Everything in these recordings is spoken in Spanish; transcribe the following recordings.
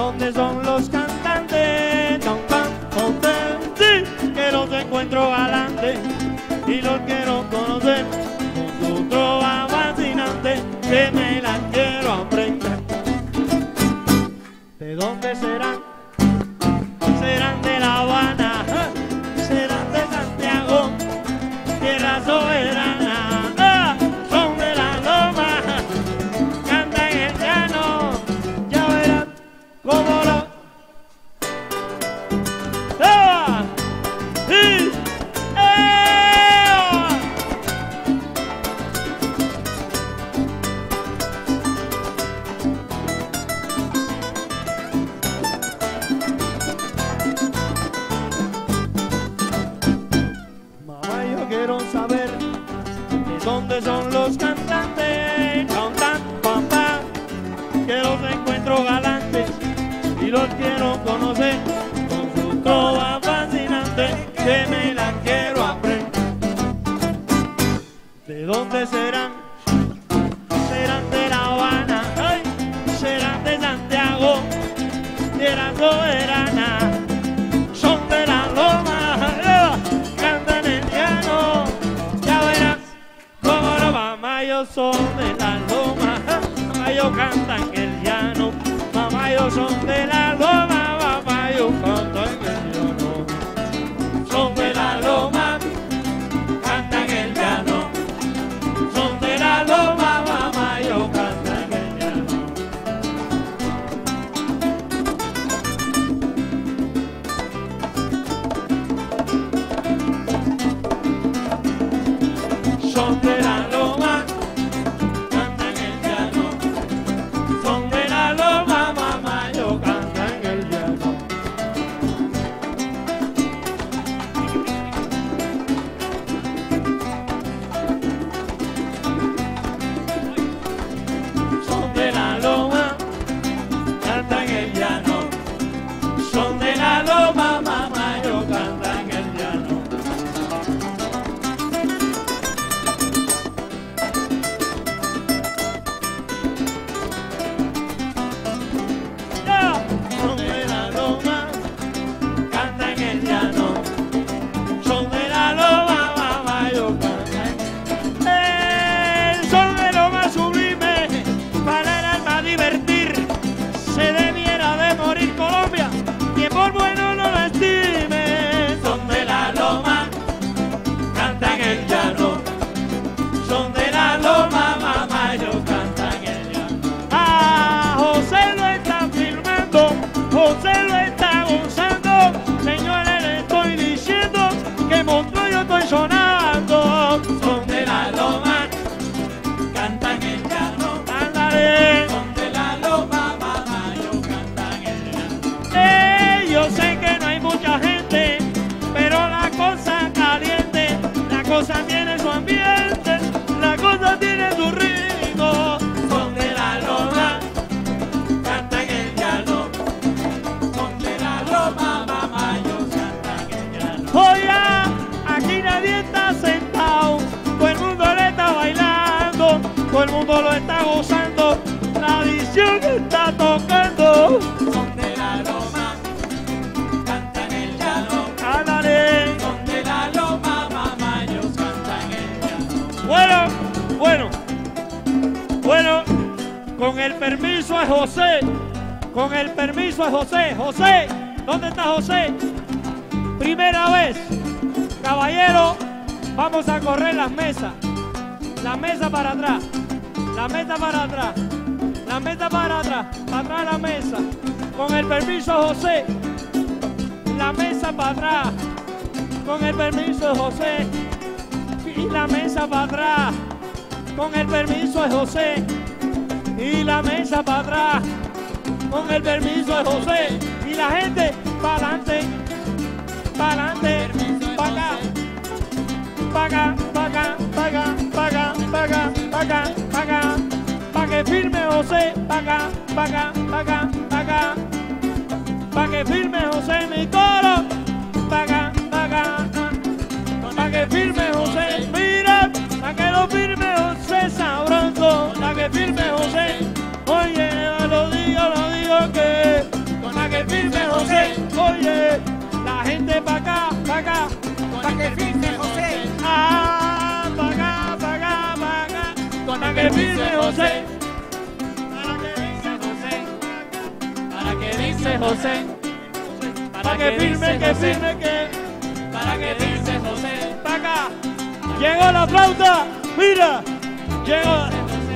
dónde son los cantantes? Don Pan, sí, que los encuentro galante y los quiero conocer con su trova fascinante, que me la quiero aprender. ¿De dónde serán? Serán de La Habana, serán de Santiago, tierra soberana, son de la loma, cantan el llano, ya verán cómo lo... ¡Eva! ¡Sí! ¡Eva! Mamá, yo quiero saber de dónde son los cantantes, cantan, papá, que los encuentro galantes y los quiero conocer con su trova fascinante, que me la quiero aprender. ¿De dónde serán? Serán de La Habana, ay, serán de Santiago, tierra soberana, son de la loma, cantan el llano, ya verás cómo lo mamá, yo son de la loma, mamá, yo cantan el llano, mamá, yo son de la loma, mamá, yo cantan el llano, son de la loma, cantan el llano, son de la loma, mamá, yo cantan el llano. Son de la loma, cantan el llano, son de la loma, mamá, yo cantan el llano. Son de la loma, cantan el llano, son de la loma, mamá, yo cantan el llano. Son de la loma, cantan el llano, son de la loma, mamá, yo cantan. Son de lo más sublime para el alma divertir. Se debiera de morir Colombia, que por bueno no la estime. Son de la loma, cantan el llano, son de la loma, mamá, yo cantan el llano. Ah, José lo está filmando, José lo está gozando, señores, le estoy diciendo que monstruo yo estoy sonando. Son de la loma, cantan el llano, ándale, son de la loma, mamá, yo cantan el llano. Yo sé que no hay mucha gente, pero la cosa caliente, la cosa tiene su ambiente, la cosa tiene su ritmo. Son de la loma, cantan el llano, son de la loma, mamá, yo cantan el llano. Oye, aquí nadie está sentado, todo el mundo le está bailando, todo el mundo lo está gozando, tradición está tocando. Son de la loma, cantan el llano, ándale, son de la loma, mamá, ellos cantan el llano. Bueno, con el permiso de José, con el permiso de José. José, ¿dónde está José? Primera vez, caballero, vamos a correr las mesas. La mesa para atrás, la mesa para atrás, la mesa para atrás la mesa. Con el permiso de José, la mesa para atrás. Con el permiso de José, y la mesa para atrás. Con el permiso de José, y la mesa para atrás. Con el permiso de José, y la gente para adelante, para adelante, para acá, para acá, para acá, para acá, para acá, para acá, para acá, para acá, para que firme José, para acá, para acá, para acá, para acá, para que firme José mi coro, para acá, para acá, para que firme José, mira, para que lo firme José sabroso, para que firme José, oye, lo digo que que firme José. ¿Para qué dice José? Para que firme, que firme, que. ¿Para qué dice José? Pa' acá. Llegó la flauta. Mira. Llegó.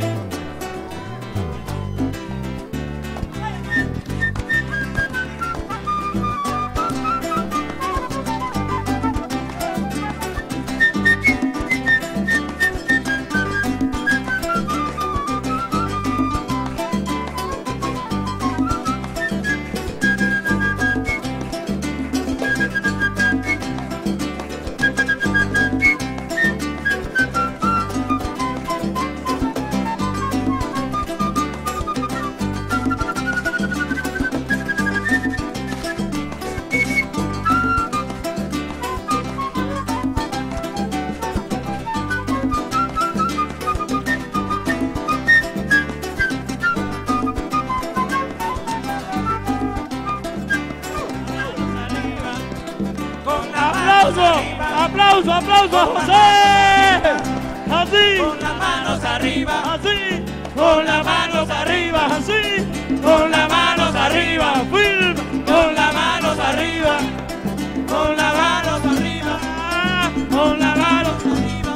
Aplauso, aplauso a José. Así. Con las manos arriba. Así. Con las manos arriba. Así. Con las manos arriba. Film. Con las manos arriba. Con las manos arriba. Con las manos arriba.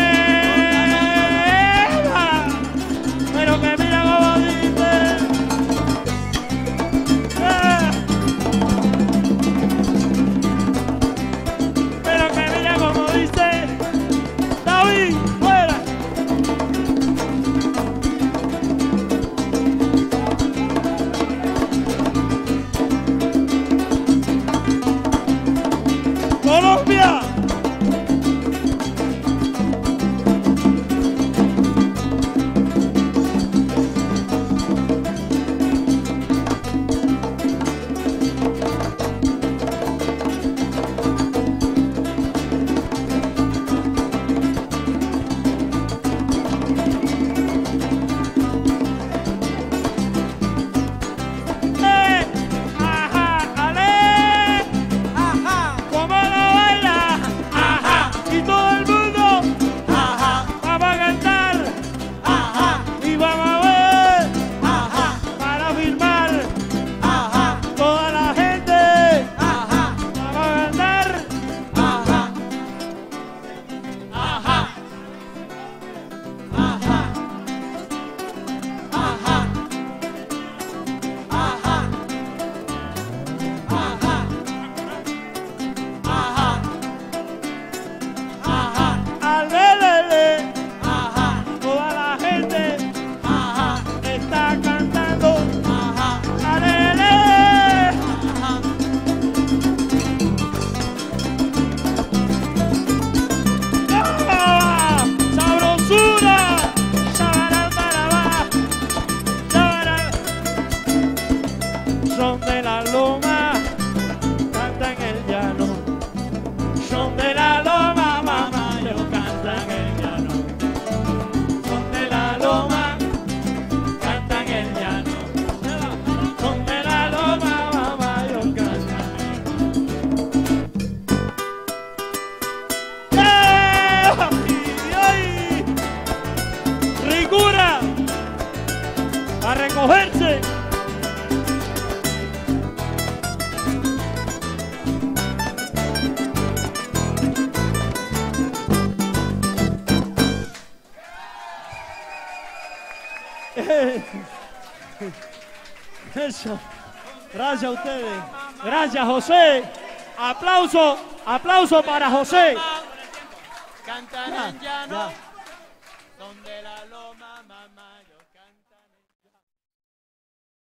Aleja. Pero que mira cómo dice. Pero que mira cómo dice. David, fuera. Colombia. Ajá, ale. Ajá, ¿Cómo lo baila? ajá, Y todo el mundo ajá, vamos a cantar ajá, y vamos a ver ajá, para firmar ajá, toda la gente. ajá, Vamos a cantar. ajá, ajá, ajá, ajá, ajá, ajá, ajá, Al velele, ajá, toda la gente ajá, está cantando. ajá, Alele. ajá. ¡Ah! ¡Sabrosura! Shabarán, barabá, shabarán. Son de la loma, cantan el llano. Son de la loma, mamá, yo cantan el llano. Son de la loma, cantan el llano. Son de la loma, mamá, yo cantan el llano. ¡Ay! ¡Ricura! ¡A recogerse! Eso. Gracias a ustedes. Gracias, José. Aplauso, aplauso para José. Cantan Ya, en llano, ya. son de la loma, mamá, yo